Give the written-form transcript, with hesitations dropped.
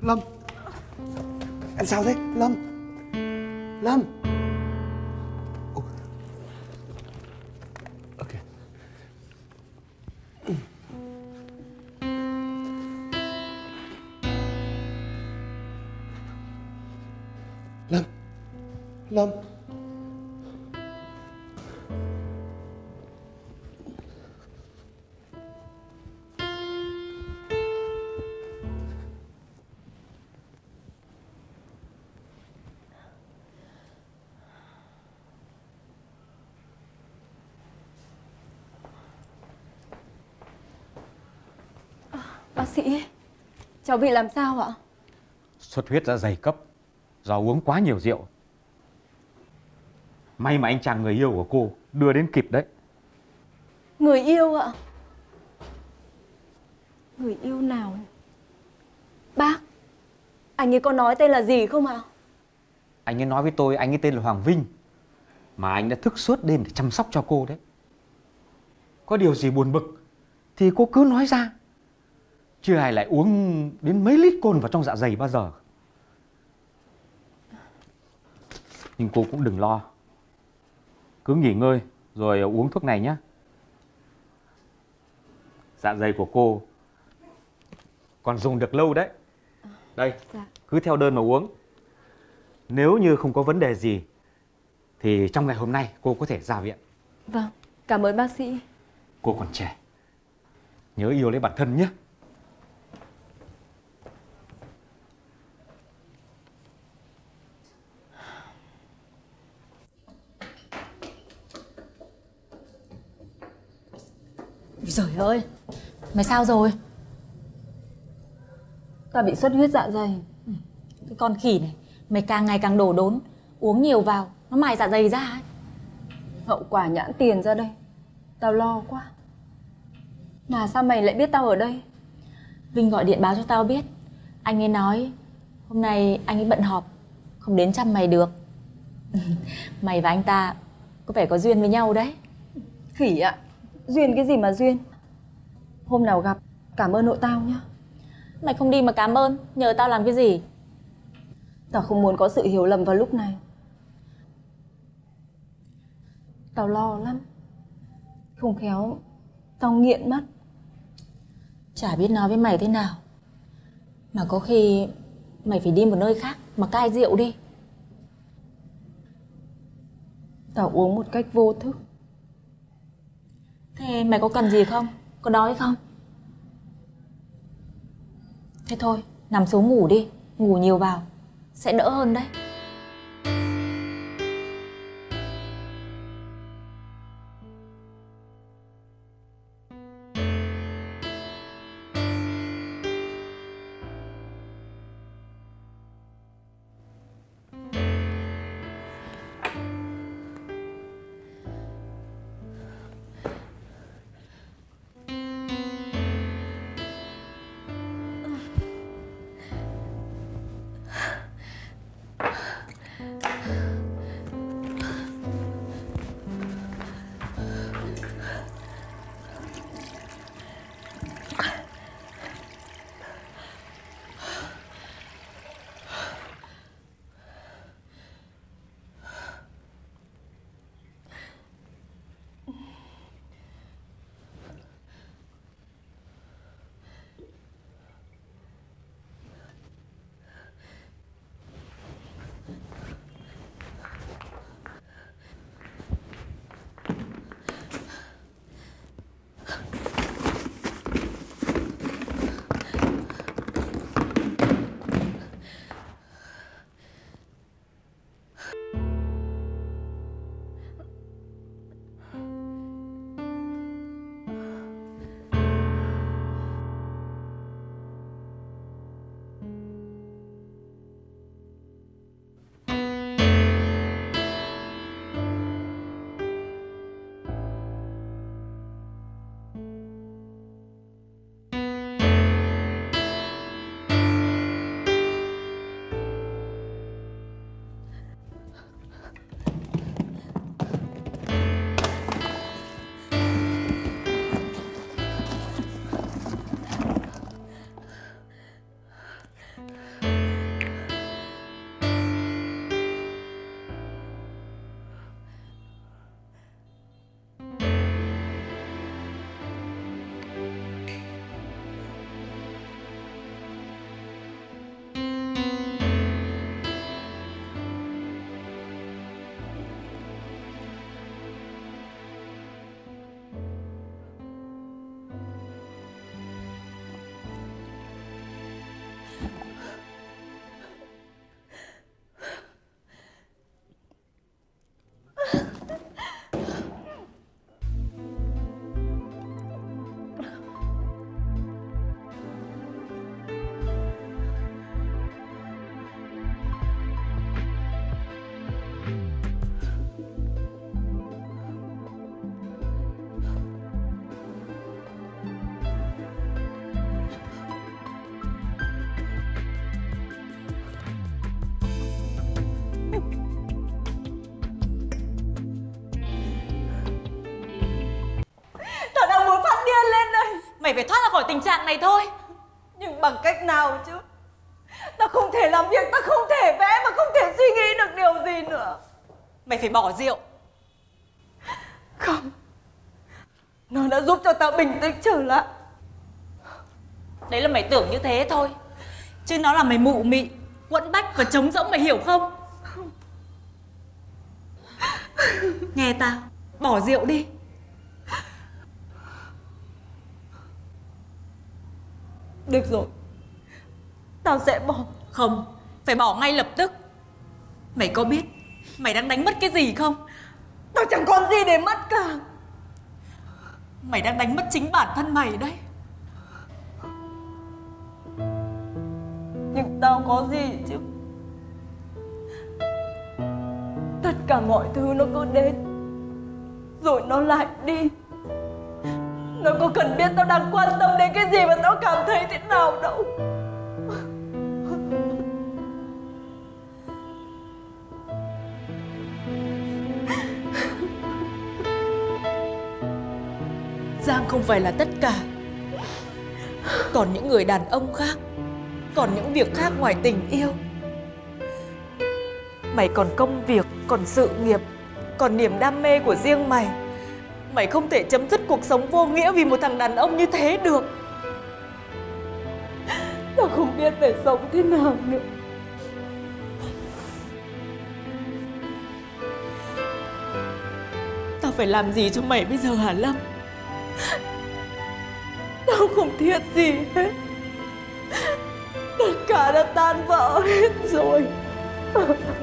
Lâm, em sao thế? Lâm, Lâm. Ok. Lâm, Lâm. Bác sĩ, cháu bị làm sao ạ? Xuất huyết dạ dày cấp do uống quá nhiều rượu. May mà anh chàng người yêu của cô đưa đến kịp đấy. Người yêu ạ? Người yêu nào? Bác, anh ấy có nói tên là gì không ạ? Anh ấy nói với tôi anh ấy tên là Hoàng Vinh, mà anh đã thức suốt đêm để chăm sóc cho cô đấy. Có điều gì buồn bực thì cô cứ nói ra, chứ ai lại uống đến mấy lít cồn vào trong dạ dày bao giờ. Nhưng cô cũng đừng lo, cứ nghỉ ngơi rồi uống thuốc này nhé. Dạ dày của cô còn dùng được lâu đấy. Đây, cứ theo đơn mà uống. Nếu như không có vấn đề gì thì trong ngày hôm nay cô có thể ra viện. Vâng, cảm ơn bác sĩ. Cô còn trẻ, nhớ yêu lấy bản thân nhé. Trời ơi, mày sao rồi? Ta bị xuất huyết dạ dày. Cái con khỉ này, mày càng ngày càng đổ đốn. Uống nhiều vào, nó mài dạ dày ra ấy. Hậu quả nhãn tiền ra đây. Tao lo quá. Mà sao mày lại biết tao ở đây? Vinh gọi điện báo cho tao biết. Anh ấy nói hôm nay anh ấy bận họp, không đến chăm mày được. Mày và anh ta có vẻ có duyên với nhau đấy. Khỉ ạ. Duyên cái gì mà duyên? Hôm nào gặp, cảm ơn hộ tao nhá. Mày không đi mà cảm ơn, nhờ tao làm cái gì? Tao không muốn có sự hiểu lầm vào lúc này. Tao lo lắm. Không khéo tao nghiện mất. Chả biết nói với mày thế nào. Mà có khi mày phải đi một nơi khác mà cai rượu đi. Tao uống một cách vô thức. Thế mày có cần gì không? Có đói không? Thế thôi, nằm xuống ngủ đi. Ngủ nhiều vào sẽ đỡ hơn đấy. Mày phải thoát ra khỏi tình trạng này thôi. Nhưng bằng cách nào chứ? Tao không thể làm việc, tao không thể vẽ và không thể suy nghĩ được điều gì nữa. Mày phải bỏ rượu. Không, nó đã giúp cho tao bình tĩnh trở lại. Đấy là mày tưởng như thế thôi, chứ nó là mày mụ mị, quẫn bách và trống rỗng, mày hiểu không? Nghe tao, bỏ rượu đi. Được rồi, tao sẽ bỏ. Không, phải bỏ ngay lập tức. Mày có biết mày đang đánh mất cái gì không? Tao chẳng còn gì để mất cả. Mày đang đánh mất chính bản thân mày đấy. Nhưng tao có gì chứ? Tất cả mọi thứ nó cứ đến rồi nó lại đi. Nó có cần biết tao đang quan tâm đến cái gì và tao cảm thấy thế nào đâu. Giang không phải là tất cả. Còn những người đàn ông khác, còn những việc khác ngoài tình yêu. Mày còn công việc, còn sự nghiệp, còn niềm đam mê của riêng mày. Mày không thể chấm dứt cuộc sống vô nghĩa vì một thằng đàn ông như thế được. Tao không biết phải sống thế nào nữa. Tao phải làm gì cho mày bây giờ hả Lâm? Tao không thiết gì hết. Tất cả đã tan vỡ hết rồi.